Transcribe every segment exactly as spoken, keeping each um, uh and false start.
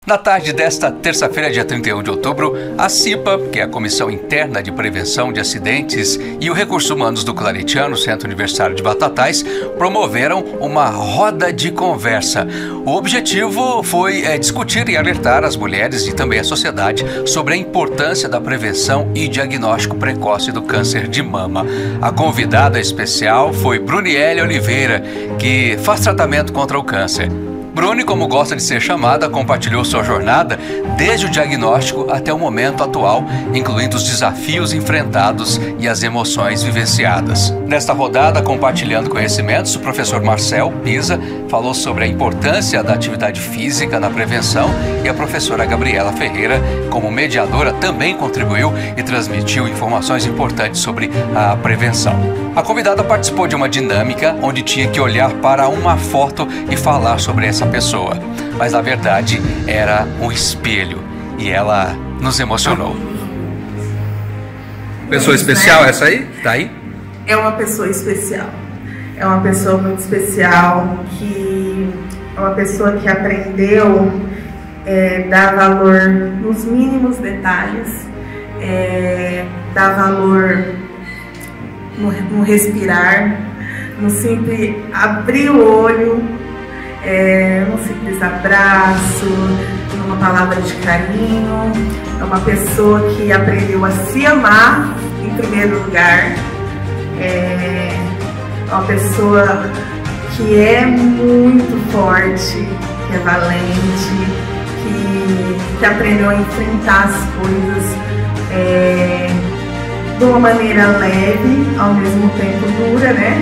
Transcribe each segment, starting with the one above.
Na tarde desta terça-feira, dia trinta e um de outubro, a CIPA, que é a Comissão Interna de Prevenção de Acidentes, e o Recursos Humanos do Claretiano, Centro Universitário de Batatais, promoveram uma roda de conversa. O objetivo foi é, discutir e alertar as mulheres e também a sociedade sobre a importância da prevenção e diagnóstico precoce do câncer de mama. A convidada especial foi Brunielle Oliveira, que faz tratamento contra o câncer. Bruni, como gosta de ser chamada, compartilhou sua jornada desde o diagnóstico até o momento atual, incluindo os desafios enfrentados e as emoções vivenciadas. Nesta rodada, compartilhando conhecimentos, o professor Marcel Pisa falou sobre a importância da atividade física na prevenção e a professora Gabriela Ferreira, como mediadora, também contribuiu e transmitiu informações importantes sobre a prevenção. A convidada participou de uma dinâmica onde tinha que olhar para uma foto e falar sobre essa pessoa, mas na verdade era um espelho e ela nos emocionou. Pessoa especial essa aí? Tá aí? É uma pessoa especial. É uma pessoa muito especial, que é uma pessoa que aprendeu é, dar valor nos mínimos detalhes, é, dar valor no, no respirar, no simples abrir o olho, É, um simples abraço, uma palavra de carinho. É uma pessoa que aprendeu a se amar em primeiro lugar. É uma pessoa que é muito forte, que é valente, que, que aprendeu a enfrentar as coisas é, de uma maneira leve, ao mesmo tempo dura, né?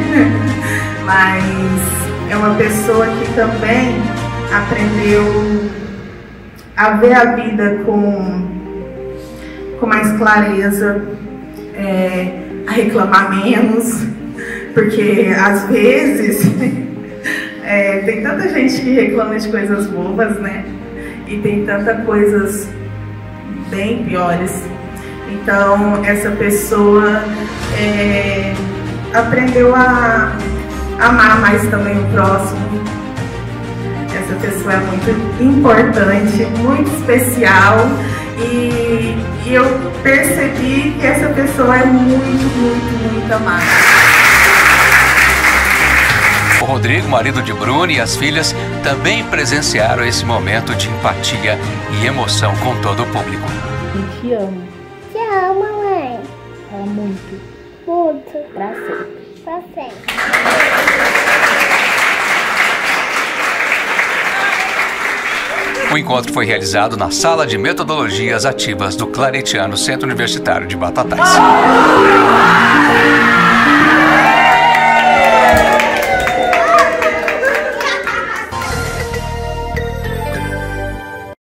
Mas é uma pessoa que também aprendeu a ver a vida com, com mais clareza, é, a reclamar menos, porque às vezes é, tem tanta gente que reclama de coisas bobas, né? E tem tantas coisas bem piores. Então essa pessoa é, aprendeu a amar mais também o próximo. Essa pessoa é muito importante, muito especial, e, e eu percebi que essa pessoa é muito, muito, muito amada. O Rodrigo, marido de Bruni, e as filhas também presenciaram esse momento de empatia e emoção com todo o público. Eu te amo. Te amo, mãe. Amo muito. Muito. Pra sempre. Pra sempre. O encontro foi realizado na Sala de Metodologias Ativas do Claretiano, Centro Universitário de Batatais.